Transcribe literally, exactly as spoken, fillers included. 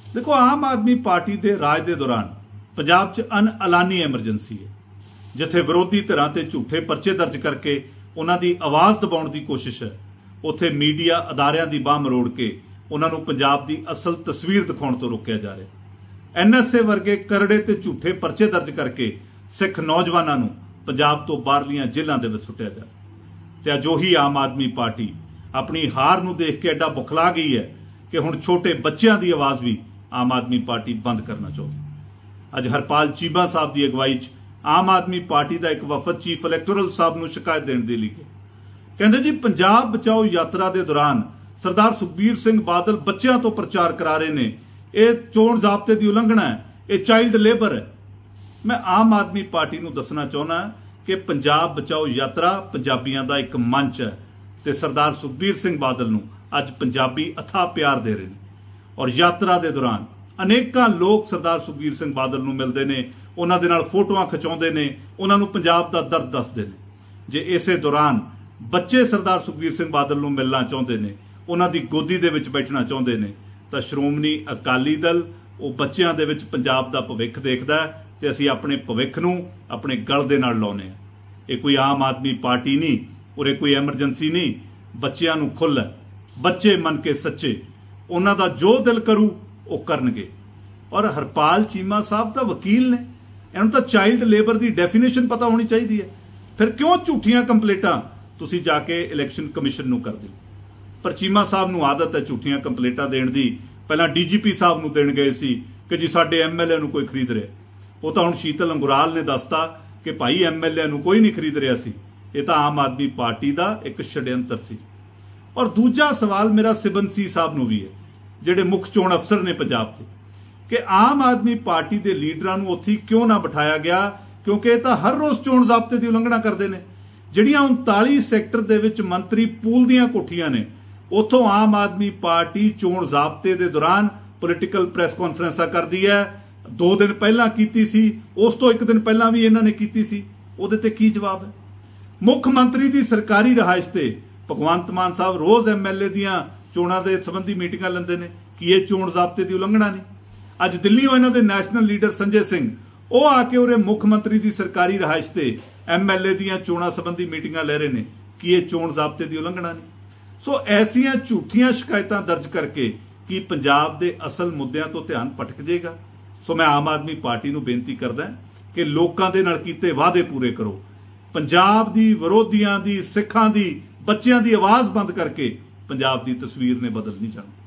देखो, आम आदमी पार्टी के राज के दौरान पंजाब च अनअलानी एमरजेंसी है, जिथे विरोधी धिरां ते झूठे परचे दर्ज करके उन्हां दी आवाज़ दबाउण दी कोशिश है, उत्थे मीडिया अदारियां दी बांह मरोड़ के उन्हां नूं पंजाब दी असल तस्वीर दिखाउण तो रोकिया जा रहा। एन एस ए वर्गे करड़े ते झूठे परचे दर्ज करके सिख नौजवानों नूं पंजाब तो बाहरलियां जेलां दे विच सुट्टिया जा रहा। ते अज ओही आम आदमी पार्टी अपनी हार नूं देख के एडा बुखला गई है कि हुण छोटे बच्चों की आवाज़ भी आम आदमी पार्टी बंद करना चाहती। अज हरपाल चीमा साहब की अगवाई च आम आदमी पार्टी का एक वफद चीफ इलैक्टोरल साहब नूं शिकायत देने के लिए कहते जी, पंजाब बचाओ यात्रा के दौरान सरदार सुखबीर सिंह बादल बच्चों तो प्रचार करा रहे ने, ये चोण जाब्ते की उलंघना है, ये चाइल्ड लेबर है। मैं आम आदमी पार्टी नूं दसना चाहना कि पंजाब बचाओ यात्रा पंजाबियों का एक मंच है, तो सरदार सुखबीर सिंह बादल नूं अज पंजाबी अथाह प्यार दे रहे हैं। और यात्रा के दौरान अनेकों लोग सरदार सुखबीर सिंह बादल नूं मिलते हैं, उन्हां दे नाल फोटोआं खिचाउंदे ने, उन्हां नूं पंजाब दा दर्द दसदे ने। जे इसे दौरान बच्चे सरदार सुखबीर सिंह बादल नूं मिलना चाहुंदे ने, उन्हां दी गोदी दे विच बैठना चाहुंदे ने, तां श्रोमणी अकाली दल वो बच्चों दे विच पंजाब दा भविख देखदा है, ते असीं अपने भविख नूं अपने गल दे नाल लाउने आ। ये कोई आम आदमी पार्टी नहीं, उरे कोई एमरजेंसी नहीं। बच्चों नूं खुल है, बच्चे मन के सच्चे, उन्हां दा जो दिल करू वो करनगे। और हरपाल चीमा साहब तो वकील ने, इन्होंने तो चाइल्ड लेबर की डेफिनेशन पता होनी चाहिए है। फिर क्यों झूठियां कंप्लेटां तुसीं जाके इलैक्शन कमिशन नूं करदे हो? पर चीमा साहब नूं आदत है झूठियां कंप्लेटां देण दी। पहला डी जी पी साहब नूं देण गए सी कि जी साडे एम एल ए नूं कोई खरीद रहा, वो तो हुण शीतल अंगुराल ने दसता कि भाई एम एल ए नूं कोई नहीं खरीद रहा सी, ये तो आम आदमी पार्टी का एक षड्यंत्र सी। और दूजा सवाल मेरा सिबंसी साहब नूं भी है, जिहड़े मुख चोण अफसर ने पंजाब के, कि आम आदमी पार्टी के लीडरां नूं उत्थे क्यों ना बिठाया गया, क्योंकि ये तो हर रोज़ चोण ज़ाब्ते की उलंघना करते हैं। जिहड़ियां उनताली सैक्टर दे विच मंत्री पूल दीयां कोठियां ने, उत्थों आम आदमी पार्टी चोण ज़ाब्ते के दौरान पोलिटिकल प्रैस कॉन्फ्रेंसा करती है। दो दिन पहला कीती सी, उस तो एक दिन पहला भी इन्हां ने कीती सी, उहदे ते की जवाब है? मुख मंत्री की सरकारी रहायश से भगवंत मान साहब रोज़ एम एल ए दियां चोणां दे संबंधी मीटिंगां लैंदे ने, कि ये चोण ज़ाब्ते की उलंघना नहीं। अज दिल्लीओं इन्हां दे नैशनल लीडर संजय सिंह वो आके उरे मुख मंत्री की सरकारी रहायश से एम एल ए दियां चोणां संबंधी मीटिंगां ले रहे हैं कि ये चोण ज़ाब्ते की उलंघना नहीं। सो ऐसियां झूठियां शिकायतां दर्ज करके कि पंजाब के असल मुद्दों तो ध्यान भटक जाएगा। सो मैं आम आदमी पार्टी नूं बेनती करदा कि लोकां दे नाल कीते वादे पूरे करो। पंजाब दी विरोधियां दी, सिखां दी, बच्चों की आवाज़ बंद करके पंजाब की तस्वीर ने बदल नहीं जानी।